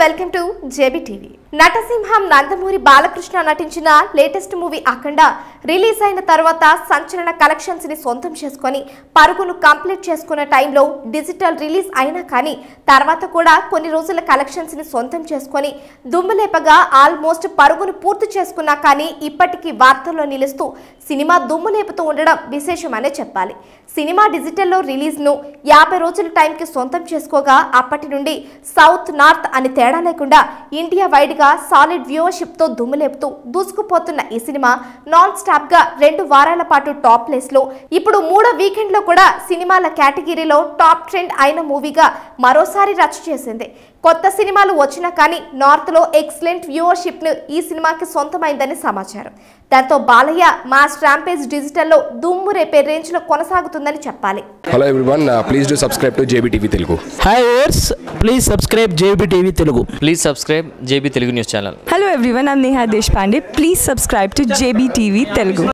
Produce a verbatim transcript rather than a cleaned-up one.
Welcome to JB TV. నటసింహం నందమూరి బాలకృష్ణ నటించిన latest movie అఖండ release అయిన తర్వాత సంచలన కలెక్షన్స్ ని సొంతం చేసుకొని పరుగును కంప్లీట్ చేసుకున్న టైంలో డిజిటల్ రిలీజ్ అయినా కానీ తర్వాత కూడా కొన్ని రోజుల కలెక్షన్స్ ని సొంతం చేసుకొని దుమ్ములేపగా ఆల్మోస్ట్ పరుగును పూర్తి చేసుకున్నా కానీ ఇప్పటికీ వార్తల్లో నిలుస్తూ సినిమా దుమ్ములేపుతూ ఉండడం విశేషమనే చెప్పాలి. సినిమా డిజిటల్లో రిలీజ్ ను యాభై రోజుల టైంకి సొంతం చేసుకోగా అప్పటి నుండి సౌత్ నార్త్ అని తేడా లేకుండా ఇండియా వైడ్ గా సాలిడ్ వ్యూవర్షిప్ తో దుమ్ములేపుతూ దూసుకుపోతున్న ఈ సినిమా నాన్ స్టాప్ గా రెండు వారాల పాటు టాప్ ప్లేస్ లో ఇప్పుడు మూడో వీకెండ్ లో కూడా సినిమాల కేటగిరీలో టాప్ ట్రెండ్ అయిన మూవీగా మరోసారి రచ్చ చేసింది. కొత్త సినిమాలు వచ్చినా కానీ నార్త్ లో ఎక్సలెంట్ వ్యూవర్షిప్ ను ఈ సినిమాకి సొంతమైందని సమాచారం. దాంతో బాలయ్య మాస్ రాంపేజ్ డిజిటల్లో దుమ్ము రేపే రేంజ్ లో కొనసాగుతుందని చెప్పాలి. Hello everyone, please do subscribe to JB TV Telugu. Hi viewers, please subscribe JB TV Telugu. Please subscribe JB Telugu news channel. Hello everyone, I'm Neha Deshpande. Please subscribe to J B T V Telugu.